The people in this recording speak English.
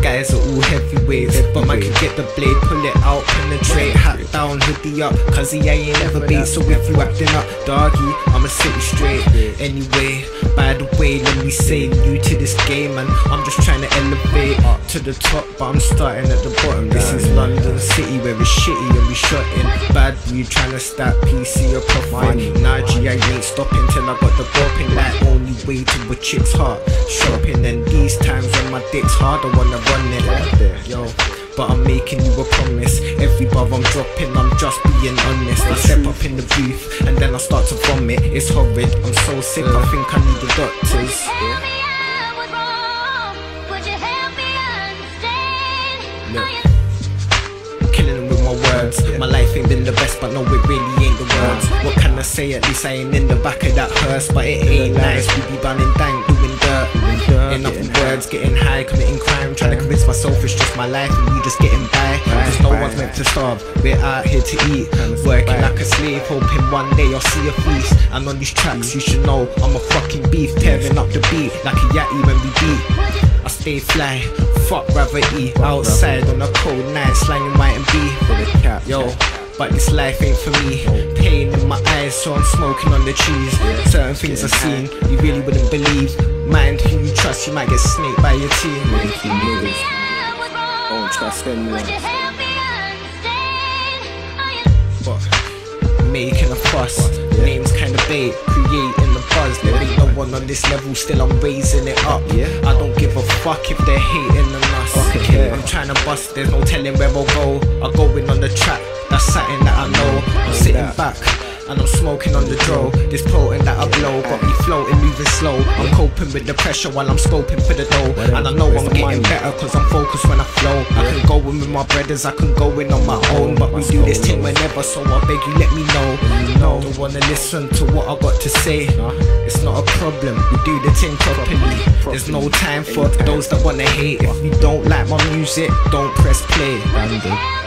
guys are all heavyweights, but man can get the blade, pull it out, penetrate, hat down, hoodie up, cause I ain't never bait. So if you acting up, doggy, I'ma set you straight. Anyway, by the way, let me say, new to this game, and I'm just trying to elevate up to the top, but I'm starting at the bottom. This is London City, where it's shitty and we shot in. BadBreed trying to stack PC or profit. Naji, I ain't stopping till I got the bopping. Like only way to a chick's heart, shopping. And these times when my dick's hard, I wanna run it. Yo, but I'm making you a promise. Every bar I'm dropping, I'm just being honest. I step up in the booth and then I start to vomit. It's horrid, I'm so sick, I think I need the doctors. Look, killing them with my words. My life ain't been the best, but no, it really ain't the words. What can I say? At least I ain't in the back of that hearse. But it ain't nice, we be running dank, doing dirt. In other words, getting high, committing crime, trying to convince myself it's just my life and we just getting by. Cause no one's meant to starve, we're out here to eat, working like a slave, hoping one day I'll see a feast. And on these tracks you should know I'm a fucking beast, tearing up the beat like a yatty when we beat. I stay fly, fuck rather eat, outside on a cold night, slanging white and beef. Yo, but this life ain't for me. Pain in my eyes, so I'm smoking on the trees. Certain things I've seen, you really wouldn't believe. Mind who you trust, you might get snaked by your team. Don't trust anyone. But making a fuss, names kinda bait, creating the buzz. There ain't no one on this level, still I'm raising it up. I don't give a fuck if they're hating on us. I'm trying to bust, there's no telling where I'll go. I'll go in on the track, that's something that I know. I'm sitting back and I'm smoking on the dro. This potent that I blow got me floating, moving slow. I'm coping with the pressure while I'm scoping for the dough. And I know I'm getting better cause I'm focused when I flow. I can go in with my brothers, I can go in on my own, but we do this thing whenever, so I beg you let me know. Don't wanna listen to what I got to say, it's not a problem, we do the thing properly. There's no time for those that wanna hate. If you don't like my music, don't press play.